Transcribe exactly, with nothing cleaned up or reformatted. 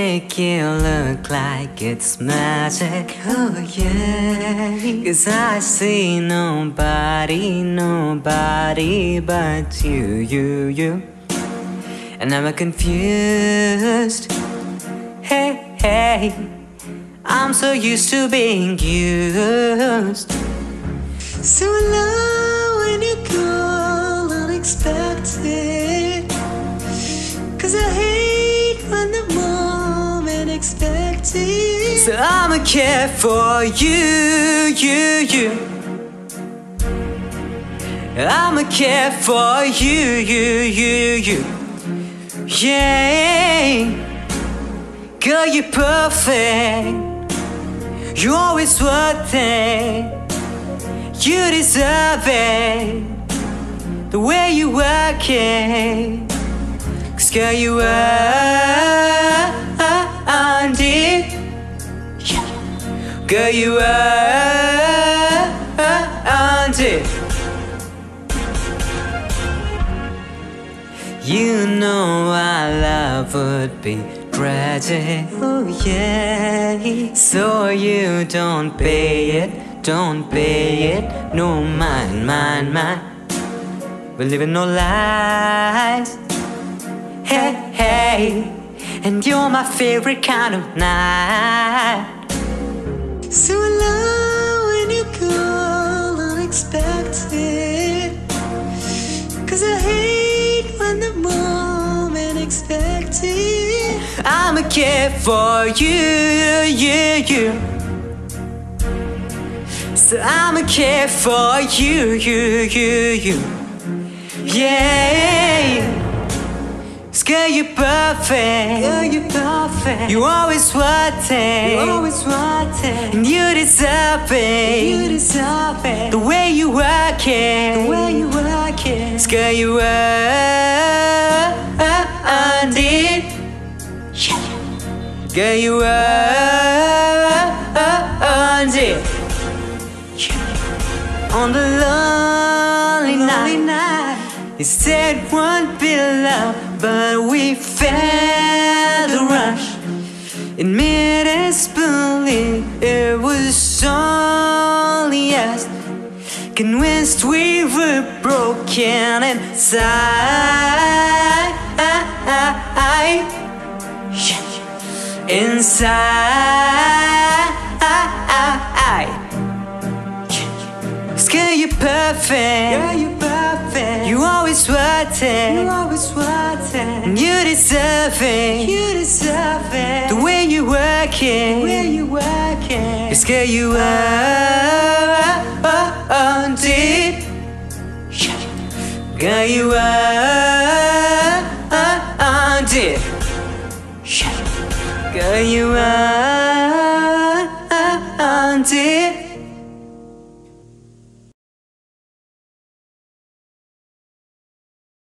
make it look like it's magic. Oh yeah, 'cause I see nobody, nobody but you, you, you. And I'm confused. Hey, hey, I'm so used to being used. So low when you call unexpected, 'cause I hate when the moment expected. So I'ma care for you, you, you. I'ma care for you, you, you, you. Yeah, girl, you're perfect. You're always worth it. You deserve it. The way you work it. 'Cause girl, you earned it. Girl, you earned it. You know our love would be tragic. Oh yeah. So you don't pay it, don't pay it. No, mine, mine, mine. We're living no lies. Hey, hey, and you're my favorite kind of night. So low when you call unexpected, 'cause I hate when the moment expected. I'ma care for you, you, you. So I'ma care for you, you, you, you. Yeah. 'Cause girl, you're perfect. Girl, you're perfect. You always worth it. You always worth it. And you deserve it. You deserve it. The way you work it. The way you work it. 'Cause girl, you earned it. Girl, you earned it. On the lonely night, you said won't be love, but we felt the rush. It made us believe it was only us. Convinced we were broken inside. Inside. 'Cause girl, you're perfect. Girl, you're perfect. You always worth it. You always worth it. And you deserve it. You deserve it. The way you work it. The way you work it. 'Cause girl, you earned it. Girl, you earned it. Girl, you earned it.